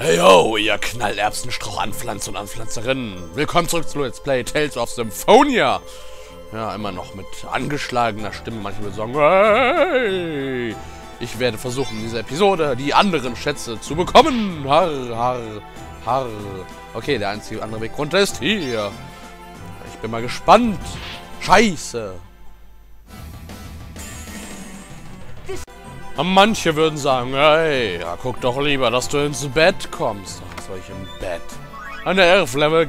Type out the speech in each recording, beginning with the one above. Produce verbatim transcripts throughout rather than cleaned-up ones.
Hey yo, ihr Knallerbsenstrauch-Anpflanzer und Anpflanzerinnen. Willkommen zurück zu Let's Play Tales of Symphonia. Ja, immer noch mit angeschlagener Stimme. Manche würden sagen, hey. Ich werde versuchen, in dieser Episode die anderen Schätze zu bekommen. Har, har, har. Okay, der einzige andere Weg runter ist hier. Ich bin mal gespannt. Scheiße. Manche würden sagen, hey, ja, guck doch lieber, dass du ins Bett kommst. Ach, soll ich im Bett? Eine Erf-Level...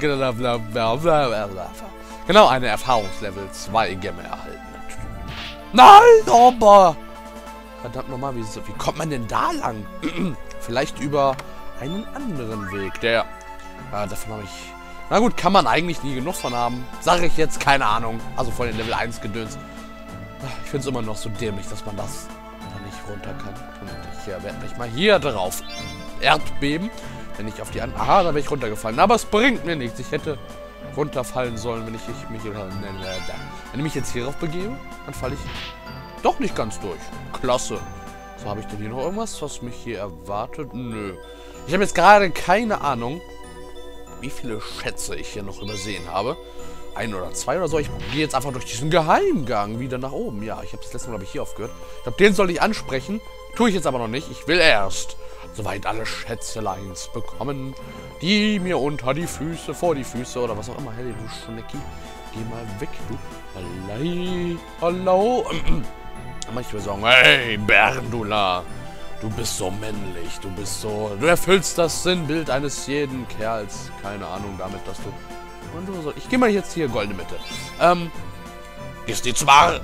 Genau, eine Erfahrungslevel zwei Gemme erhalten. Nein, aber... Verdammt nochmal, wie, wie kommt man denn da lang? Vielleicht über einen anderen Weg, der... Ja, davon habe ich... Na gut, kann man eigentlich nie genug von haben. Sage ich jetzt, keine Ahnung. Also von den Level eins Gedöns. Ich finde es immer noch so dämlich, dass man das... nicht runter kann. Und ich ja, werde mich mal hier drauf Erdbeben, wenn ich auf die andere... Aha, da wäre ich runtergefallen. Aber es bringt mir nichts. Ich hätte runterfallen sollen, wenn ich, ich mich... Äh, wenn ich mich jetzt hierauf begebe, dann falle ich doch nicht ganz durch. Klasse. So, habe ich denn hier noch irgendwas, was mich hier erwartet? Nö. Ich habe jetzt gerade keine Ahnung, wie viele Schätze ich hier noch übersehen habe. Ein oder zwei oder so. Ich gehe jetzt einfach durch diesen Geheimgang wieder nach oben. Ja, ich habe das letzte Mal, glaube ich, hier aufgehört. Ich glaube, den soll ich ansprechen. Tue ich jetzt aber noch nicht. Ich will erst soweit alle Schätzeleins bekommen, die mir unter die Füße, vor die Füße oder was auch immer. Hey, du Schnecki, geh mal weg, du. Hallei, hallo. Manche sagen, hey, Berndula, du bist so männlich. Du bist so... Du erfüllst das Sinnbild eines jeden Kerls. Keine Ahnung damit, dass du... Ich gehe mal jetzt hier goldene Mitte. Ähm. Ist die zwar.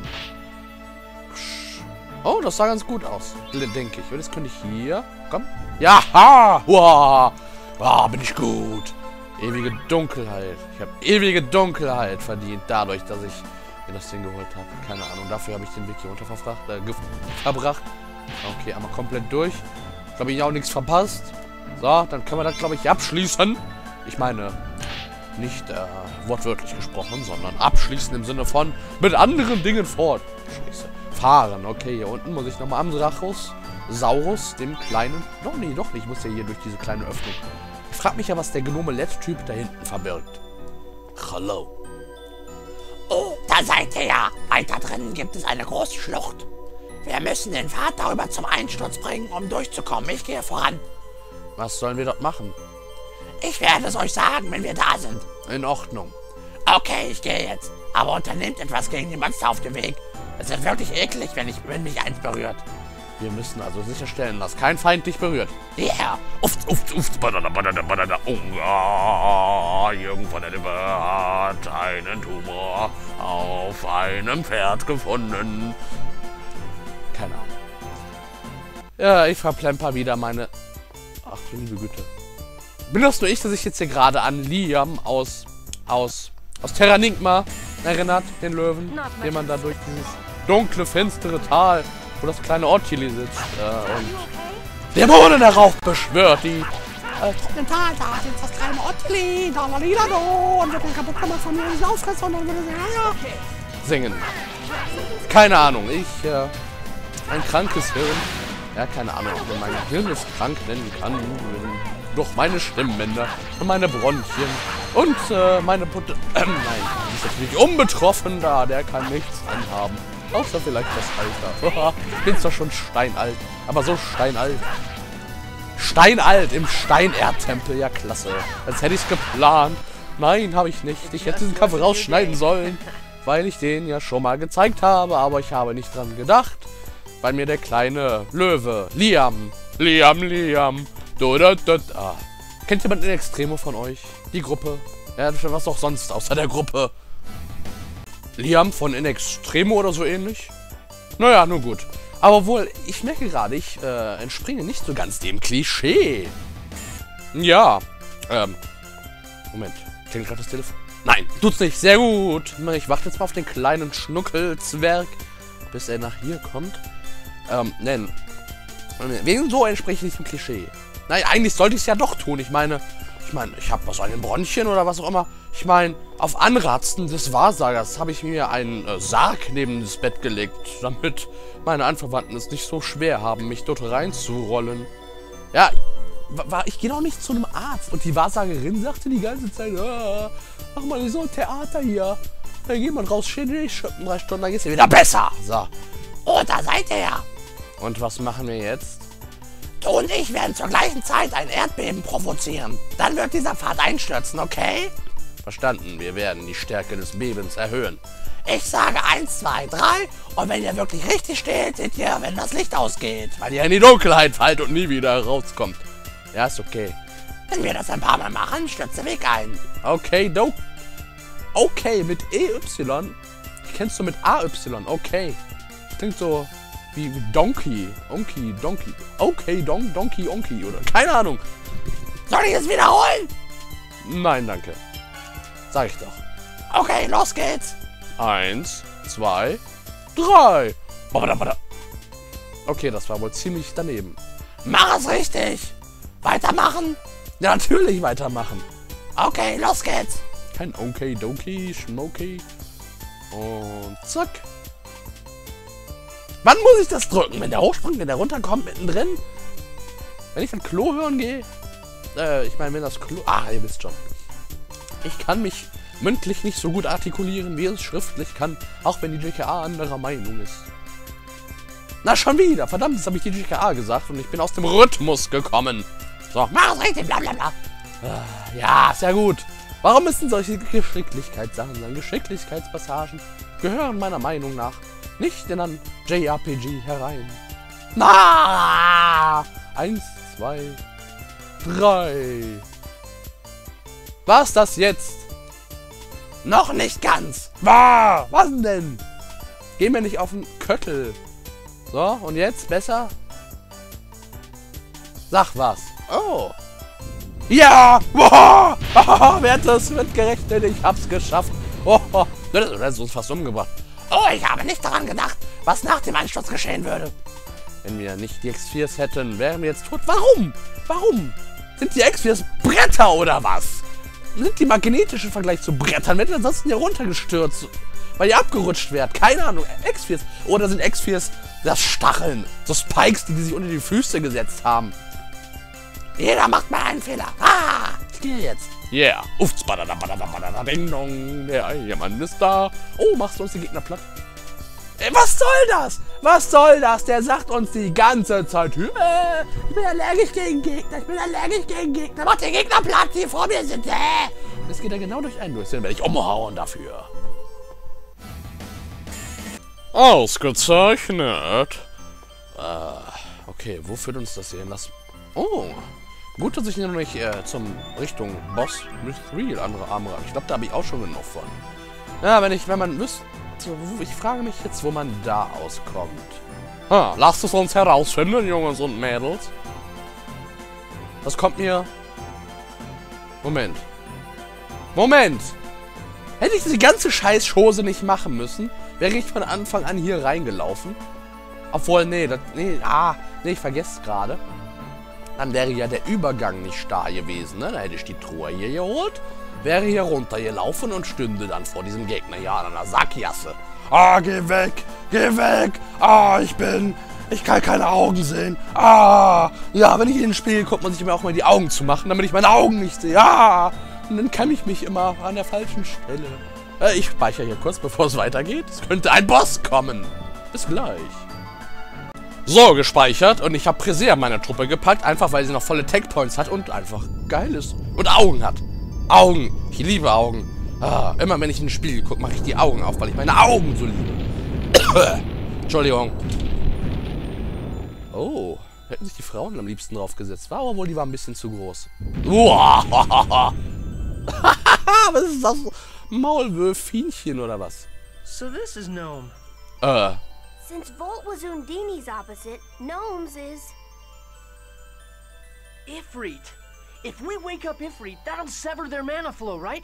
Oh, das sah ganz gut aus. Denke ich. Und jetzt könnte ich hier. Komm. Ja, ha! Wow. Ah, bin ich gut. Ewige Dunkelheit. Ich habe ewige Dunkelheit verdient. Dadurch, dass ich mir das Ding geholt habe. Keine Ahnung. Dafür habe ich den Weg hier runter verbracht. Äh, verbracht. Okay, einmal komplett durch. Ich glaube, ich habe auch nichts verpasst. So, dann können wir das, glaube ich, abschließen. Ich meine. Nicht äh, wortwörtlich gesprochen, sondern abschließen im Sinne von mit anderen Dingen fort. Scheiße. Fahren. Okay, hier unten muss ich nochmal am Drachus, Saurus, dem kleinen... Doch, nee, doch nicht. Ich muss ja hier durch diese kleine Öffnung. Ich frage mich ja, was der Gnome-Let-Typ da hinten verbirgt. Hallo. Oh, da seid ihr ja. Weiter drinnen gibt es eine große Schlucht. Wir müssen den Pfad darüber zum Einsturz bringen, um durchzukommen. Ich gehe voran. Was sollen wir dort machen? Ich werde es euch sagen, wenn wir da sind. In Ordnung. Okay, ich gehe jetzt. Aber unternehmt etwas gegen die Monster auf dem Weg. Es ist wirklich eklig, wenn, ich, wenn mich eins berührt. Wir müssen also sicherstellen, dass kein Feind dich berührt. Ja. Yeah. Uft, uft, uft, badada, badada, badada. Oh, Jürgen von der Lippe hat einen Tumor auf einem Pferd gefunden. Keine Ahnung. Ja, ich verplemper wieder meine... Ach, du liebe Güte. Bin das nur ich, dass ich jetzt hier gerade an Liam aus, aus, aus Terranigma erinnert, den Löwen, den man da durch dieses dunkle, finstere Tal, wo das kleine Ortili sitzt, äh, und Dämonen darauf beschwört, die, äh, im Tal, da sitzt das kleine Ortili, da, da, da, da, und wird den kaputt gemacht von mir, nicht auffressen, und dann würde sie, ja, okay. Singen. Keine Ahnung, ich, äh, ein krankes Hirn, ja, keine Ahnung, wenn mein Hirn es krank nennen kann, durch meine Stimmbänder und meine Bronchien und äh, meine Put... Äh, nein, die ist natürlich unbetroffen da, der kann nichts anhaben. Außer vielleicht das Alter. Ich bin zwar schon steinalt, aber so steinalt. Steinalt im Steinerdtempel, ja klasse. Als hätte ich es geplant. Nein, habe ich nicht. Ich hätte diesen Kampf rausschneiden sollen, weil ich den ja schon mal gezeigt habe, aber ich habe nicht dran gedacht, weil mir der kleine Löwe, Liam, Liam, Liam, Do, do, do, ah. Kennt jemand in Extremo von euch? Die Gruppe? Ja, was auch sonst außer der Gruppe. Liam von In Extremo oder so ähnlich? Naja, nur gut. Aber wohl, ich merke gerade, ich äh, entspringe nicht so ganz dem Klischee. Ja. Ähm. Moment. Klingt gerade das Telefon? Nein, tut's nicht. Sehr gut. Ich warte jetzt mal auf den kleinen Schnuckelzwerg, bis er nach hier kommt. Ähm, nein. Wegen so entspricht nicht dem Klischee. Nein, eigentlich sollte ich es ja doch tun. Ich meine, ich meine, ich habe was an den Bronchien oder was auch immer. Ich meine, auf Anratzen des Wahrsagers habe ich mir einen äh, Sarg neben das Bett gelegt, damit meine Anverwandten es nicht so schwer haben, mich dort reinzurollen. Ja, war, ich gehe doch nicht zu einem Arzt. Und die Wahrsagerin sagte die ganze Zeit, ah, mach mal so ein Theater hier. Dann geht man raus, schädlich, schöpfen drei Stunden, dann geht's dir wieder besser. So. Oh, da seid ihr ja. Und was machen wir jetzt? Du und ich werden zur gleichen Zeit ein Erdbeben provozieren. Dann wird dieser Pfad einstürzen, okay? Verstanden, wir werden die Stärke des Bebens erhöhen. Ich sage eins, zwei, drei und wenn ihr wirklich richtig steht, seht ihr, wenn das Licht ausgeht. Weil ihr in die Dunkelheit fallt und nie wieder rauskommt. Ja, ist okay. Wenn wir das ein paar Mal machen, stürzt der Weg ein. Okay, do. Okay, mit E Y. Kennst du mit A Y? Okay. Klingt so wie, wie Donkey. Onky, Donkey. Okay, Don, Donkey, Onky oder keine Ahnung. Soll ich es wiederholen? Nein, danke. Sag ich doch. Okay, los geht's. Eins, zwei, drei. Okay, das war wohl ziemlich daneben. Mach es richtig. Weitermachen? Ja, natürlich weitermachen. Okay, los geht's. Kein Okay, Donkey, Schmokey. Und zack. Wann muss ich das drücken? Wenn der hochspringt, wenn der runterkommt, mittendrin? Wenn ich das Klo hören gehe? Äh, ich meine, wenn das Klo... Ah, ihr wisst schon. Ich kann mich mündlich nicht so gut artikulieren, wie es schriftlich kann, auch wenn die J K A anderer Meinung ist. Na, schon wieder. Verdammt, das habe ich die J K A gesagt und ich bin aus dem Rhythmus gekommen. So, mach es richtig, bla bla bla. Ja, sehr gut. Warum müssen solche Geschicklichkeitssachen sein? Geschicklichkeitspassagen gehören meiner Meinung nach nicht in ein J R P G herein. Na! Eins, zwei, drei. Was das jetzt? Noch nicht ganz. Bah, was denn? Geh mir nicht auf den Köttel. So, und jetzt besser? Sag was. Oh. Ja! Wow. Wer hat das mitgerechnet? Ich hab's geschafft. Oh, das ist uns fast umgebracht. Oh, ich habe nicht daran gedacht, was nach dem Einsturz geschehen würde. Wenn wir nicht die X viers hätten, wären wir jetzt tot. Warum? Warum? Sind die X viers Bretter oder was? Sind die magnetisch im Vergleich zu Brettern? Wenn ihr ansonsten hier runtergestürzt, weil ihr abgerutscht wärt. Keine Ahnung. X viers. Oder sind X viers das Stacheln? So Spikes, die, die sich unter die Füße gesetzt haben. Jeder macht mal einen Fehler. Ah, ich gehe jetzt. Yeah. Uff, badadabadabadabada, ding dong. Der Eiermann ist da. Oh, machst du uns den Gegner platt? Ey, was soll das? Was soll das? Der sagt uns die ganze Zeit, äh, ich bin allergisch gegen Gegner, ich bin allergisch gegen Gegner. Mach den Gegner platt, die vor mir sind. Äh. Das geht ja genau durch einen durch. Den werde ich umhauen dafür. Ausgezeichnet. Äh, okay, wo führt uns das hier hin? Das, oh, gut, dass ich noch nicht äh, zum Richtung Boss Mithril andere Arme habe. Ich glaube, da habe ich auch schon genug von. Ja, wenn ich, wenn man wüsste, ich frage mich jetzt, wo man da auskommt. Ha, lasst es uns herausfinden, Jungs und Mädels. Das kommt mir... Moment. Moment! Hätte ich diese ganze Scheißschose nicht machen müssen, wäre ich von Anfang an hier reingelaufen. Obwohl, nee, das, nee, ah, nee, ich vergesse es gerade. Dann wäre ja der Übergang nicht starr gewesen, ne? Da hätte ich die Truhe hier geholt, wäre hier runtergelaufen und stünde dann vor diesem Gegner hier an einer Sackgasse. Ah, geh weg! Geh weg! Ah, ich bin... Ich kann keine Augen sehen. Ah! Ja, wenn ich in den Spiegel gucke, muss ich mir auch mal die Augen zu machen, damit ich meine Augen nicht sehe. Ah! Und dann kann ich mich immer an der falschen Stelle. Äh, ich speichere hier kurz, bevor es weitergeht. Es könnte ein Boss kommen. Bis gleich. So, gespeichert. Und ich habe Presea meine Truppe gepackt, einfach weil sie noch volle Tech-Points hat und einfach geil ist. Und Augen hat. Augen. Ich liebe Augen. Ah, immer wenn ich in den Spiegel gucke, mache ich die Augen auf, weil ich meine Augen so liebe. Entschuldigung. Oh, hätten sich die Frauen am liebsten draufgesetzt. War aber wohl, die war ein bisschen zu groß. Uah. Was ist das? Maulwürfchenchen oder was? So this is Gnome. Äh. Since Volt was Undini's opposite, Gnome's is... Ifrit. If we wake up Ifrit, that'll sever their mana flow, right?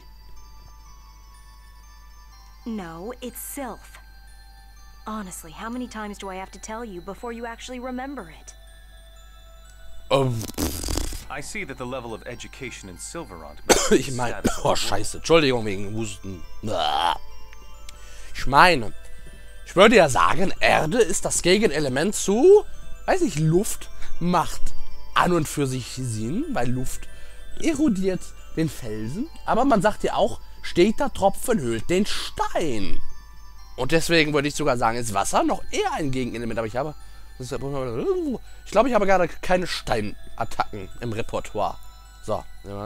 No, it's Sylph. Honestly, how many times do I have to tell you before you actually remember it? Um. I see that the level of education in Silverant. Ich meine, oh Scheiße, Entschuldigung wegen Husten. Ich meine, ich würde ja sagen, Erde ist das Gegenelement zu, weiß ich, Luft macht an und für sich Sinn, weil Luft erodiert den Felsen. Aber man sagt ja auch, steter Tropfen höhlt den Stein. Und deswegen würde ich sogar sagen, ist Wasser noch eher ein Gegenelement. Aber ich habe... Ich glaube, ich habe gerade keine Steinattacken im Repertoire. So.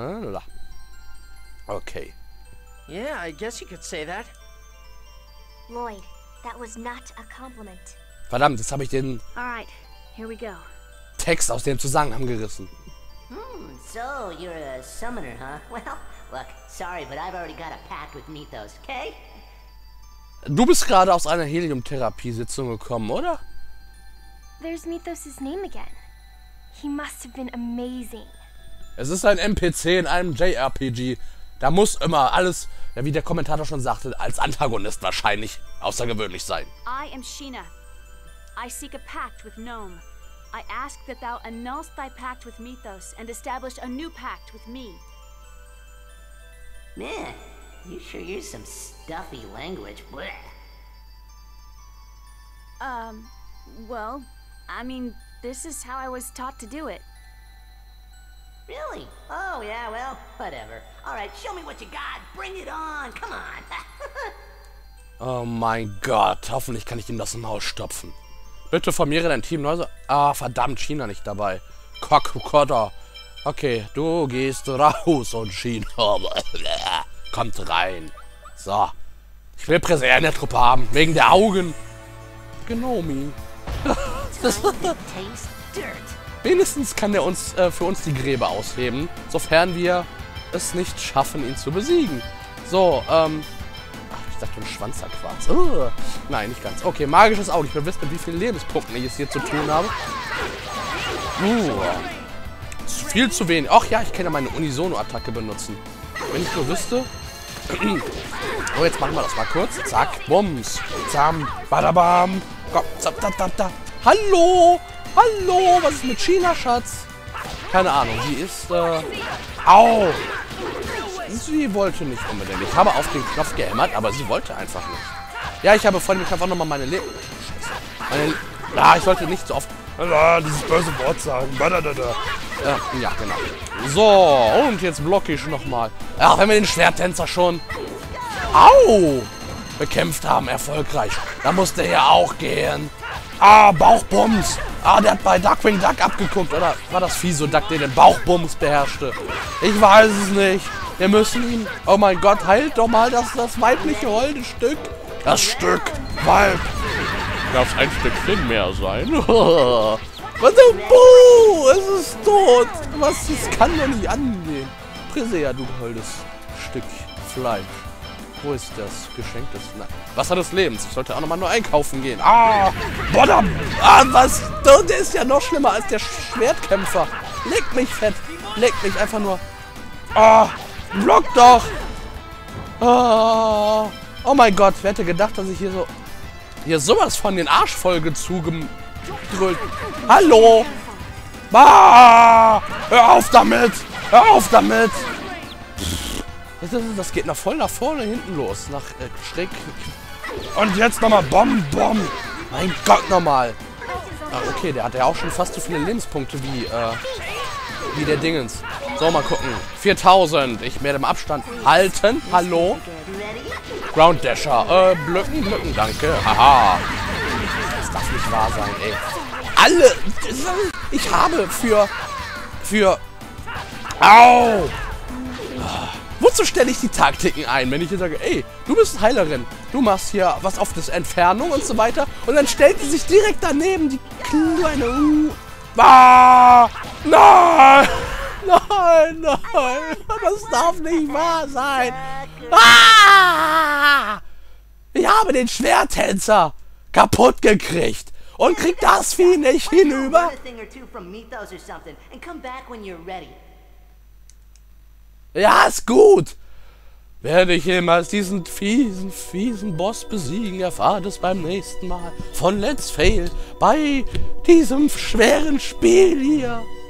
Okay. Yeah, I guess you could say that. Lloyd, that was not a compliment. Verdammt, jetzt habe ich den Alright, here we go. Text aus dem Zusammenhang gerissen. Hmm, so you're a summoner, huh? Well, look, sorry, but I've already got a pact with Mythos, okay? Du bist gerade aus einer Helium-Therapiesitzung gekommen, oder? There's Mythos' name again. He must have been amazing. Es ist ein N P C in einem J R P G. Da muss immer alles, ja, wie der Kommentator schon sagte, als Antagonist wahrscheinlich außergewöhnlich sein. I am Sheena. I seek a pact with Gnome. I ask that thou annulst thy pact with Mythos and establish a new pact with me. Man, you sure use some stuffy language, bleh. Um, well, I mean, this is how I was taught to do it. Really? Oh, yeah, well, whatever. Alright, show me what you got. Bring it on. Come on. Oh mein Gott, hoffentlich kann ich ihm das im Maul stopfen. Bitte formiere dein Team neu. Ah, verdammt, China nicht dabei. Cockcotter. Okay, du gehst raus und China kommt rein. So. Ich will Präser in der Truppe haben, wegen der Augen. Genomi. Wenigstens kann er uns äh, für uns die Gräber ausheben, sofern wir es nicht schaffen, ihn zu besiegen. So, ähm... Ach, ich dachte, ein Schwanzerquarz. Uh, nein, nicht ganz. Okay, magisches Auge. Ich will wissen, mit wie vielen Lebenspunkten ich es hier zu tun habe. Uh, viel zu wenig. Ach ja, ich kann ja meine Unisono-Attacke benutzen. Wenn ich nur wüsste... Oh, jetzt machen wir das mal kurz. Zack, bums, zam, badabam. Komm, zap, zap, zap, zap. Hallo! Hallo! Was ist mit China, Schatz? Keine Ahnung, sie ist, äh... Au! Sie wollte nicht unbedingt. Ich habe auf den Knopf gehämmert, aber sie wollte einfach nicht. Ja, ich habe vor dem Kampf auch nochmal meine Leben... Scheiße. Meine... Ah, ich sollte nicht so oft... Ah, dieses böse Wort sagen. Ja, ja, genau. So, und jetzt blocke ich nochmal. Ach, wenn wir den Schwerttänzer schon... Au! Bekämpft haben, erfolgreich. Da musste er auch gehen. Ah, Bauchbums. Ah, der hat bei Darkwing Duck abgeguckt. Oder war das Fiso Duck, der den Bauchbums beherrschte? Ich weiß es nicht. Wir müssen ihn... Oh mein Gott, heilt doch mal das, das weibliche holde Stück. Das Stück Weib. Darf ein Stückchen mehr sein? Was ein Buh! Es ist tot. Was? Das kann doch nicht angehen. Präsea, du holdes Stück Fleisch. Wo ist das Geschenk des... Nein. Wasser des Lebens. Ich sollte auch nochmal nur einkaufen gehen. Ah! Boah, ah, was? Der ist ja noch schlimmer als der Schwertkämpfer. Leck mich fett. Leck mich einfach nur. Ah! Block doch! Ah! Oh mein Gott, wer hätte gedacht, dass ich hier so... Hier sowas von den Arsch voll gezugedrückt. Hallo! Ah! Hör auf damit! Hör auf damit! Das, das geht nach voll nach vorne hinten los. Nach äh, schräg. Und jetzt nochmal Bom, Bom. Mein Gott, nochmal. Ah, okay, der hat ja auch schon fast so viele Lebenspunkte wie, äh, wie der Dingens. So, mal gucken. viertausend. Ich werde im Abstand halten. Hallo? Ground Dasher. Äh, Blöcken, Blöcken, danke. Haha. Das darf nicht wahr sein, ey. Alle. Ich habe für. Für. Au! Wozu stelle ich die Taktiken ein, wenn ich hier sage, ey, du bist Heilerin, du machst hier was auf das Entfernung und so weiter und dann stellt sie sich direkt daneben, die kleine uh, ah, nein, nein, nein, das darf nicht wahr sein. Ah, ich habe den Schwerttänzer kaputt gekriegt und krieg das Vieh nicht hinüber. Ja, ist gut. Werde ich jemals diesen fiesen, fiesen Boss besiegen, erfahrt es beim nächsten Mal von Let's Fail bei diesem schweren Spiel hier.